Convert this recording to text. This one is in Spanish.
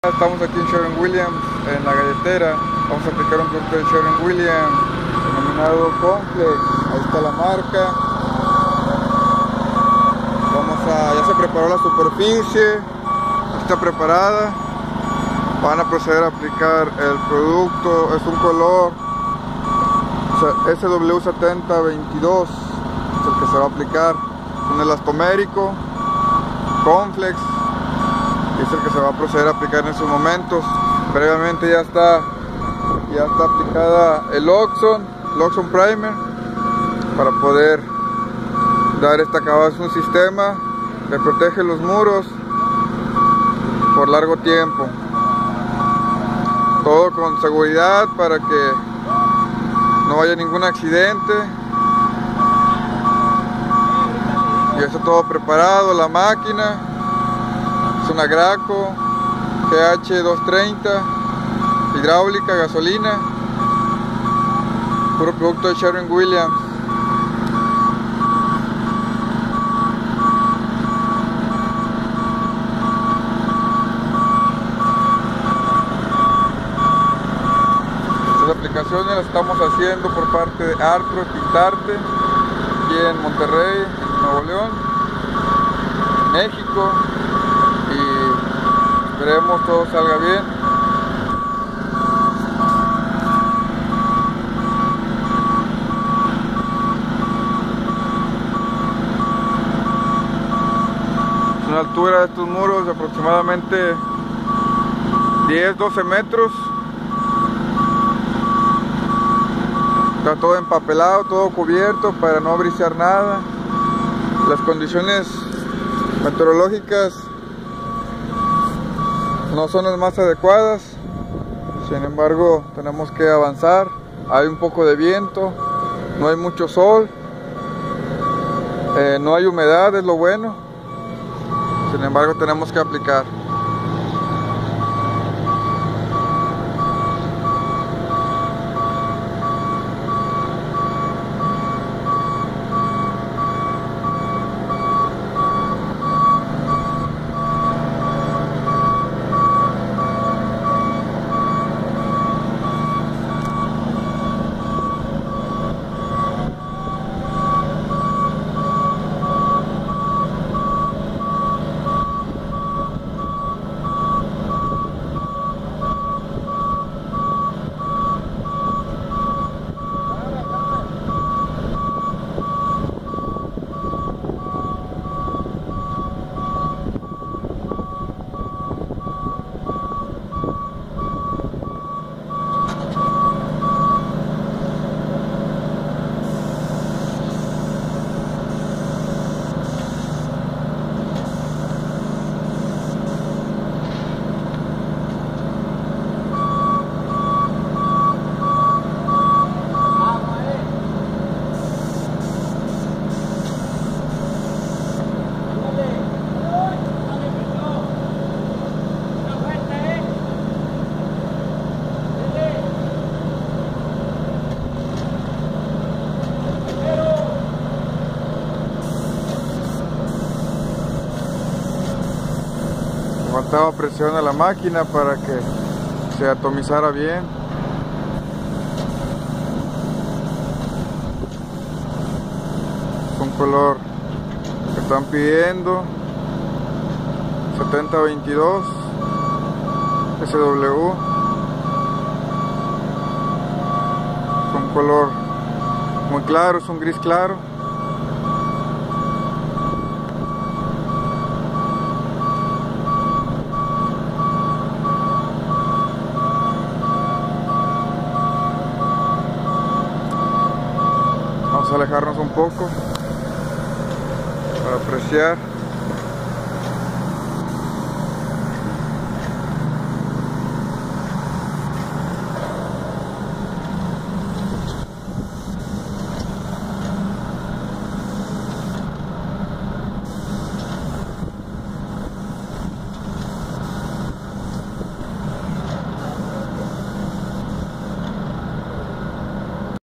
Estamos aquí en Sherwin-Williams, en la galletera. Vamos a aplicar un producto de Sherwin-Williams denominado Complex. Ahí está la marca. Ya se preparó la superficie, está preparada. Van a proceder a aplicar el producto. Es un color SW7022, es el que se va a aplicar. Un elastomérico Complex, es el que se va a proceder a aplicar en estos momentos. Previamente ya está aplicada el Loxone Primer para poder dar este acabado. Es un sistema que protege los muros por largo tiempo, todo con seguridad para que no haya ningún accidente. Y está todo preparado. La máquina es una Graco GH230, hidráulica, gasolina, puro producto de Sherwin-Williams. Estas aplicaciones las estamos haciendo por parte de Artros Pintarte, aquí en Monterrey, en Nuevo León, México, y esperemos todo salga bien. La altura de estos muros de aproximadamente 10-12 metros. Está todo empapelado, todo cubierto para no brisear nada. Las condiciones meteorológicas no son las más adecuadas, sin embargo tenemos que avanzar. Hay un poco de viento, no hay mucho sol, no hay humedad, es lo bueno. Sin embargo tenemos que aplicar. Faltaba presión a la máquina para que se atomizara bien. Es un color que están pidiendo, 7022 SW. Es un color muy claro, es un gris claro. Vamos a alejarnos un poco para apreciar.